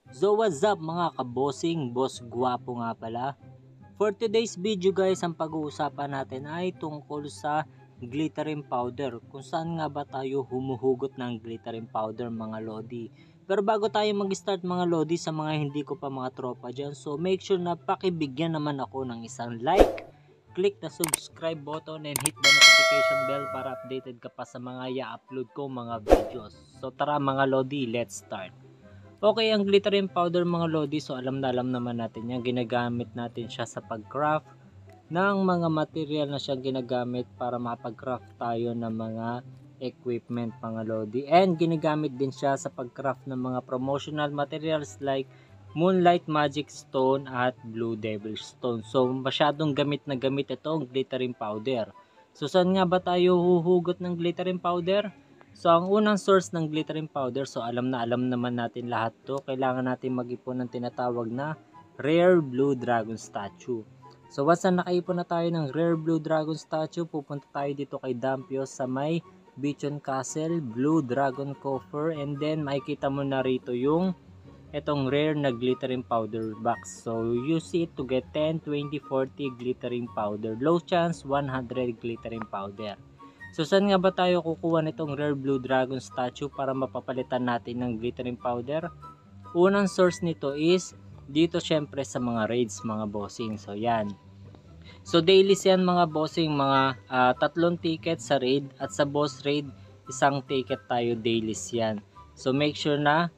So what's up mga kabosing, boss Gwapo nga pala. For today's video guys, ang pag-uusapan natin ay tungkol sa glittering powder. Kung saan nga ba tayo humuhugot ng glittering powder mga lodi. Pero bago tayo mag-start mga lodi, sa mga hindi ko pa mga tropa dyan, so make sure na pakibigyan naman ako ng isang like, click the subscribe button and hit the notification bell para updated ka pa sa mga i-upload ko mga videos. So tara mga lodi, let's start. Okay, ang glittering powder mga lodi, so alam naman natin yan. Ginagamit natin siya sa pag-craft ng mga material na siyang ginagamit para mapag-craft tayo ng mga equipment mga lodi. And ginagamit din siya sa pag-craft ng mga promotional materials like Moonlight Magic Stone at Blue Devil Stone. So masyadong gamit na gamit ito ang glittering powder. So saan nga ba tayo huhugot ng glittering powder? So ang unang source ng glittering powder, so alam naman natin lahat to. Kailangan natin mag-ipon ng tinatawag na Rare Blue Dragon Statue. So once na nakaipon na tayo ng Rare Blue Dragon Statue, pupunta tayo dito kay Dampio sa may Beachon Castle, Blue Dragon Coffer, and then makikita mo na rito yung itong rare na glittering powder box. So use it to get 10, 20, 40 glittering powder. Low chance 100 glittering powder. So saan nga ba tayo kukuha nitong Rare Blue Dragon Statue para mapapalitan natin ng glittering powder? Unang source nito is dito syempre sa mga raids mga bossing. So yan. So daily yan mga bossing, mga 3 tickets sa raid at sa boss raid isang ticket tayo daily yan. So make sure na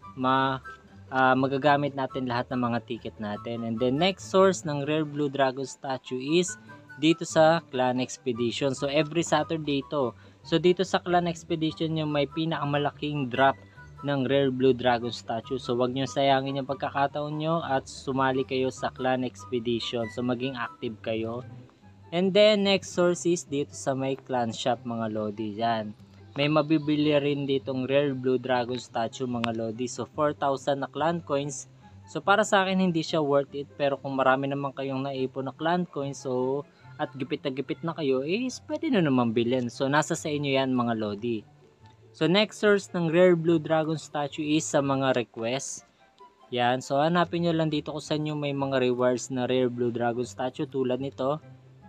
magagamit natin lahat ng mga ticket natin. And then next source ng Rare Blue Dragon Statue is dito sa Clan Expedition. So every Saturday to. So dito sa Clan Expedition yung may pinakamalaking drop ng Rare Blue Dragon Statue. So wag nyo sayangin yung pagkakataon nyo at sumali kayo sa Clan Expedition. So maging active kayo. And then next source is dito sa may Clan Shop mga lodi. Yan. May mabibili rin ditong Rare Blue Dragon Statue mga lodi. So 4,000 na clan coins. So para sa akin hindi siya worth it, pero kung marami naman kayong naipon na clan coins so at gipit na kayo is pwede na naman bilhin. So nasa sa inyo yan mga lodi. So next source ng Rare Blue Dragon Statue is sa mga request. Yan, so hanapin nyo lang dito kung saan yung may mga rewards na Rare Blue Dragon Statue tulad nito.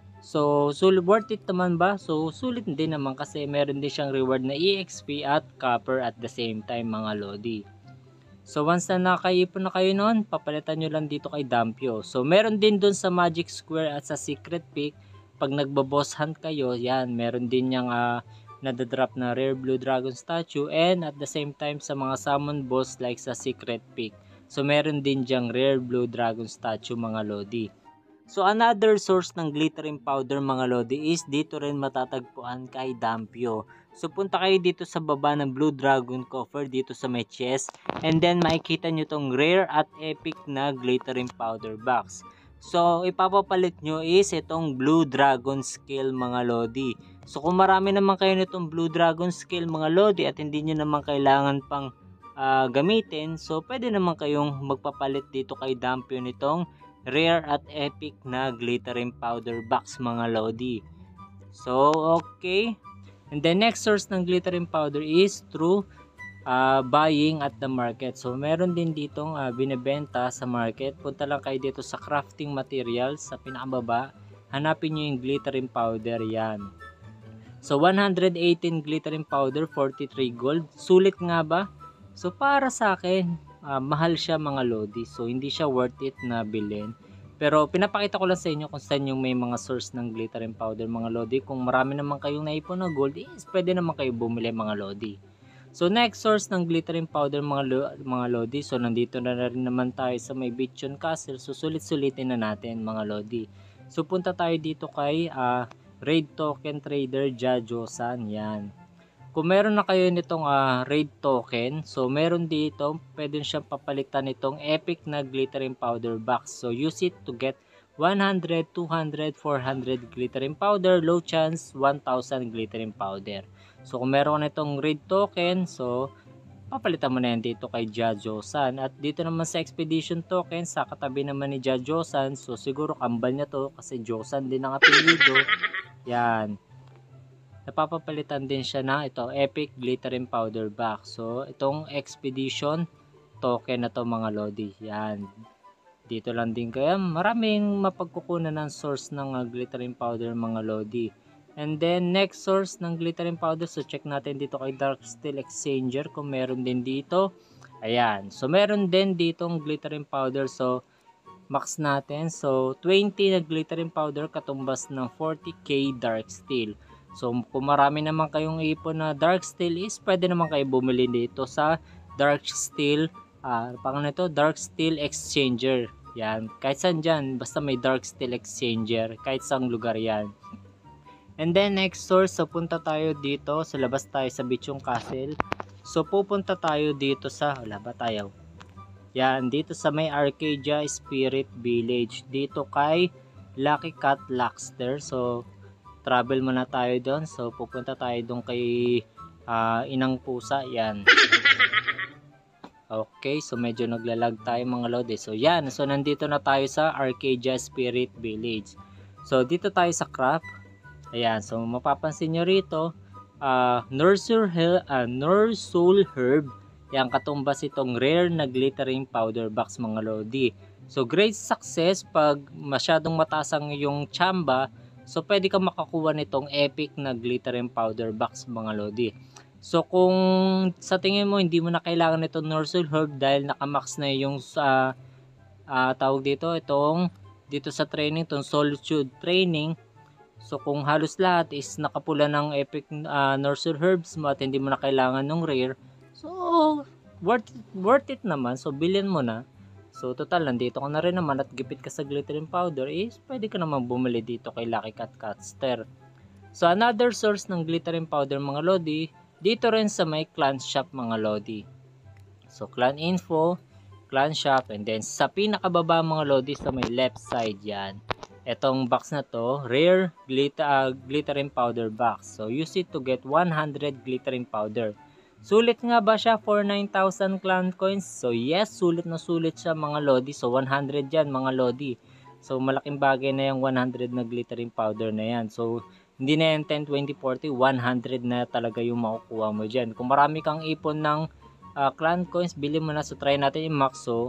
So worth it naman ba? So sulit din naman kasi meron din siyang reward na EXP at copper at the same time mga lodi. So once na nakaipon na kayo nun, papalitan nyo lang dito kay Dampio. So meron din dun sa Magic Square at sa Secret Peak. Pag nagbaboss hunt kayo, yan, meron din yung nadadrop na Rare Blue Dragon Statue. And at the same time sa mga summon boss like sa Secret Peak. So meron din dyang Rare Blue Dragon Statue mga lodi. So another source ng glittering powder mga lodi is dito rin matatagpuan kay Dampio. So punta kayo dito sa baba ng Blue Dragon Coffer dito sa may chest. And then makikita nyo tong rare at epic na glittering powder box. So ipapapalit nyo is itong Blue Dragon Skill mga lodi. So kung marami naman kayo nitong Blue Dragon Skill mga lodi at hindi nyo naman kailangan pang gamitin. So pwede naman kayong magpapalit dito kay Dampio nitong rare at epic na glittering powder box mga lodi. So okay. And the next source ng glittering powder is through buying at the market. So meron din ditong binebenta sa market. Punta lang kayo dito sa crafting materials sa pinakababa. Hanapin nyo yung glittering powder yan. So 118 glittering powder, 43 gold. Sulit nga ba? So para sa akin, mahal siya mga lodi. So hindi siya worth it na bilhin. Pero pinapakita ko lang sa inyo kung saan yung may mga source ng glittering powder mga lodi. Kung marami naman kayong naipon na gold, pwede naman kayo bumili mga lodi. So next source ng glittering powder mga lodi. So nandito na rin naman tayo sa may Beachon Castle. So sulit-sulitin na natin mga lodi. So punta tayo dito kay Raid Token Trader Jajo-san. Yan. Kung meron na kayo nitong raid token, so meron dito, pwede siyang papalitan nitong epic na glittering powder box. So use it to get 100, 200, 400 glittering powder, low chance 1000 glittering powder. So kung meron nitong raid token, so papalitan mo na yan dito kay Jajo-san. At dito naman sa expedition token, sa katabi naman ni Jajo-san, so siguro kambal niya to kasi Josan din ang apelyido. Yan. Napapapalitan din siya na ito epic glittering powder box. So itong expedition token na to mga lodi. Yan. Dito lang din kaya maraming mapagkukunan ng source ng glittering powder mga lodi. And then next source ng glittering powder, so check natin dito kay Dark Steel Exchanger kung meron din dito. Ayan, so meron din ditong glittering powder, so max natin. So 20 na glittering powder katumbas ng 40k dark steel. So kung marami naman kayong ipon na dark steel is pwede naman kayo bumili dito sa Dark Steel Dark Steel Exchanger. Yan, kahit saan dyan, basta may Dark Steel Exchanger, kahit saang lugar yan. And then next source, so punta tayo dito, so labas tayo sa Bichong Castle. So pupunta tayo dito sa, wala ba tayo? Yan, dito sa may Arcadia Spirit Village, dito kay Lucky Cat Laxter. So travel muna tayo doon, so pupunta tayo doon kay Inang Pusa, yan. Okay, so medyo naglalag tayo mga lodi. So yan, so nandito na tayo sa Arcadia Spirit Village. So dito tayo sa craft. Ayan, so mapapansin nyo rito, Nursul Herb. Yan, katumbas itong rare na glittering powder box mga lodi. So great success pag masyadong mataas ang yung chamba. So pwede ka makakuha nitong epic na glittering powder box mga lodi. So kung sa tingin mo hindi mo na kailangan nito Nursul Herb dahil nakamax na yung tawag dito dito sa training, itong Solitude training. So kung halos lahat is nakapula ng epic Nursul Herbs mo at hindi mo na kailangan ng rare, so worth it naman. So bilhin mo na. So total nandito ka na rin naman at gipit ka sa glittering powder, is pwede ka naman bumili dito kay Lucky Cat Catster. So another source ng glittering powder mga lodi, dito rin sa may clan shop mga lodi. So clan info, clan shop, and then sa pinakababa mga lodi sa may left side yan. Etong box na to, rare glittering powder box. So use it to get 100 glittering powder. Sulit nga ba siya for 9,000 clan coins? So yes, sulit na sulit siya mga lodi. So 100 yan mga lodi. So malaking bagay na yung 100 na glittering powder na yan. So hindi na yan 10, 20, 40, 100 na talaga yung makukuha mo dyan. Kung marami kang ipon ng clan coins, bili mo na. So try natin yung max. So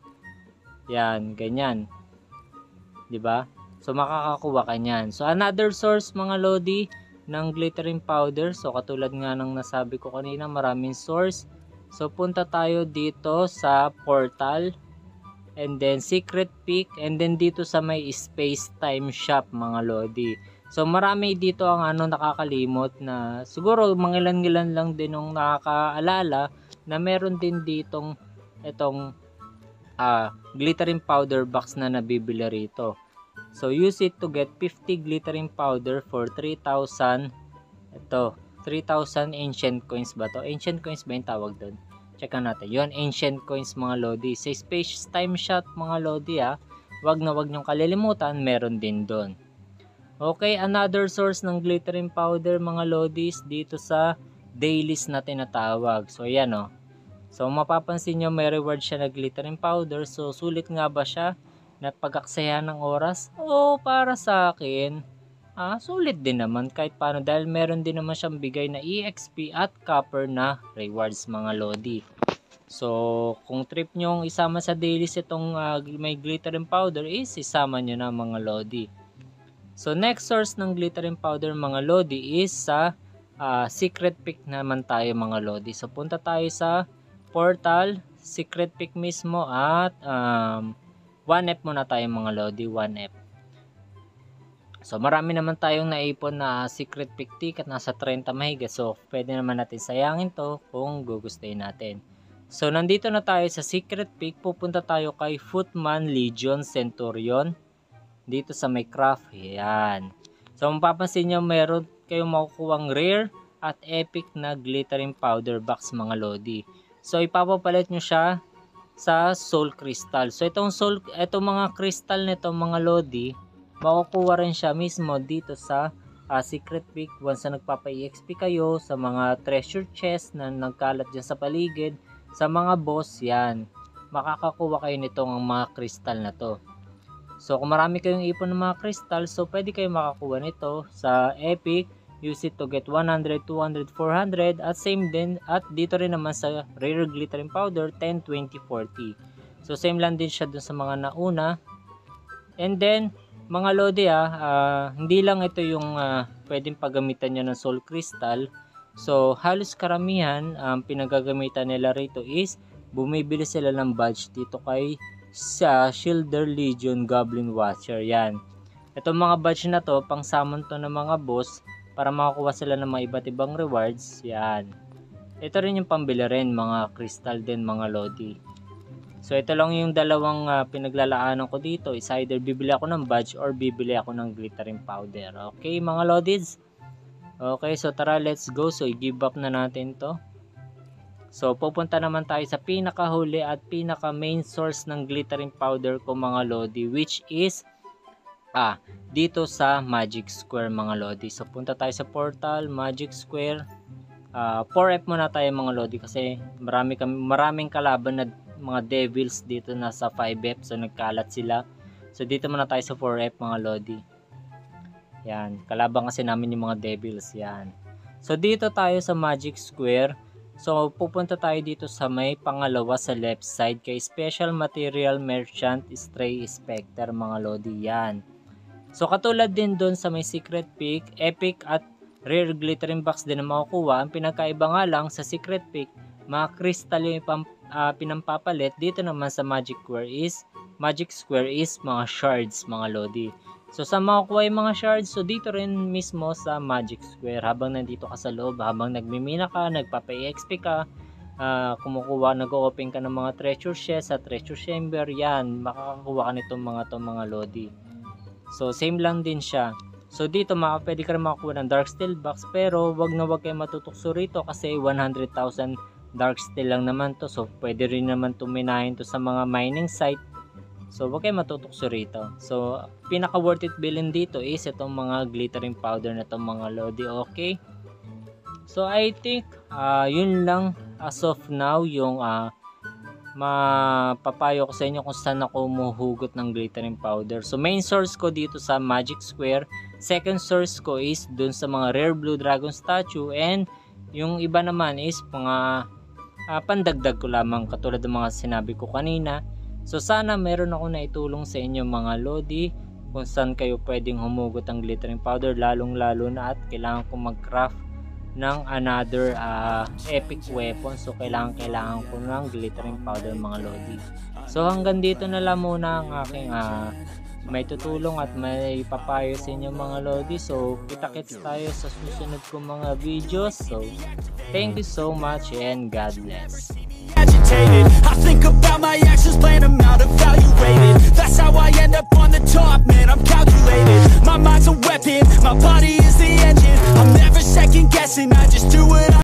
yan, ganyan, diba? So makakakuha ka nyan. So another source mga lodi ng glittering powder. So katulad nga ng nasabi ko kanina, maraming source. So punta tayo dito sa portal, and then secret peak, and then dito sa may space time shop mga lodi. So marami dito ang nakakalimot na siguro mangilan-ngilan lang din ng nakakaalala na meron din ditong itong glittering powder box na nabibili rito. So use it to get 50 glittering powder for 3,000. Ito, 3,000 ancient coins ba to? Ancient coins ba yung tawag doon? Checkan natin. Yun, ancient coins mga lodi. Sa space time shot mga lodi wag na wag nyong kalilimutan, meron din doon. Okay, another source ng glittering powder mga lodis dito sa dailies na tinatawag. So ayan So mapapansin nyo may reward siya na glittering powder. So sulit nga ba siya na pag-aksayahan ng oras? O para sa akin, sulit din naman kahit paano dahil meron din naman siyang bigay na EXP at copper na rewards mga lodi. So kung trip nyong isama sa dailies itong may glittering powder, is isama nyo na mga lodi. So next source ng glittering powder mga lodi is sa secret pick naman tayo mga lodi. So punta tayo sa portal, secret pick mismo, at 1F muna tayo mga lodi, 1F. So marami naman tayong naipon na secret pick ticket, nasa 30 mahigit. So pwede naman natin sayangin to kung gugustuhin natin. So nandito na tayo sa secret pick, pupunta tayo kay Footman Legion Centurion dito sa may craft. Yan. So mapapansin nyo meron kayong makukuhang rare at epic na glittering powder box mga lodi. So ipapapalit nyo siya sa soul crystal. So itong mga crystal nito mga lodi, makukuha rin siya mismo dito sa secret pick once na nagpapa-EXP kayo sa mga treasure chest na nagkalat dyan sa paligid, sa mga boss. Yan, makakakuha kayo nitong mga crystal na to. So kung marami kayong ipon ng mga crystal, so pwede kayo makakuha nito sa epic, use it to get 100, 200, 400 at same din at dito rin naman sa rare glittering powder 10, 20, 40. So same lang din siya dun sa mga nauna. And then mga lodi hindi lang ito yung pwedeng paggamitan nyo ng soul crystal. So halos karamihan pinagagamitan nila rito is bumibili sila ng badge dito kay sa Shielder Legion Goblin Watcher. Yan. Itong mga badge na to pang summon to ng mga boss para makakuha sila ng mga iba't ibang rewards. Yan. Ito rin yung pambili rin, mga crystal din mga lodi. So ito lang yung dalawang pinaglalaanan ko dito. Is either bibili ako ng badge or bibili ako ng glittering powder. Okay mga lodids? Okay, so tara, let's go. So i-give up na natin to. So pupunta naman tayo sa pinakahuli at pinaka main source ng glittering powder ko mga lodi, which is dito sa Magic Square mga lodi. So punta tayo sa portal, Magic Square. 4F muna tayo mga lodi kasi maraming kalaban na mga devils dito na sa 5F, so nagkalat sila. So dito muna tayo sa 4F mga lodi. Yan, kalaban kasi namin yung mga devils. Yan. So dito tayo sa Magic Square. So pupunta tayo dito sa may pangalawa sa left side kay Special Material Merchant Stray Spectre mga lodi. Yan. So katulad din doon sa may secret pick, epic at rare glittering box din na makukuha. Ang pinakaiba nga lang sa secret pick, mga crystal yung pinampapalit. Dito naman sa Magic Square is mga shards mga lodi. So sa makukuha yung mga shards, so dito rin mismo sa Magic Square habang nandito ka sa loob, habang nagmimina ka, nagpapa-EXP ka, nag-open ka ng mga treasure chest sa treasure chamber, yan, makakakuha ka nitong mga lodi. So same lang din siya. So dito pwede ka rin makakuha ng dark steel box, pero wag kayo matutukso rito kasi 100,000 dark steel lang naman to. So pwede rin naman tuminahin to sa mga mining site. So wag kayo matutukso rito. So pinaka worth it bilhin dito is itong mga glittering powder na itong mga lodi. Okay. So I think yun lang as of now yung mapapayo ko sa inyo kung saan ako umuhugot ng glittering powder. So main source ko dito sa Magic Square. Second source ko is dun sa mga rare blue dragon statue, and yung iba naman is mga pandagdag ko lamang katulad ng mga sinabi ko kanina. So sana meron ako na itulong sa inyo mga lodi kung saan kayo pwedeng humugot ng glittering powder, lalong lalo na at kailangan ko mag-craft ng another epic weapon. So kailangan ko ng glittering powder mga lodi. So hanggang dito na lang muna ang aking may tutulong at may papayo sa inyo mga lodi. So kita-kits tayo sa susunod kong mga videos. So thank you so much and God bless. Agitated, I think about my actions, plan them out, evaluated. That's how I end up on the top, man, I'm calculated. My mind's a weapon, my body is the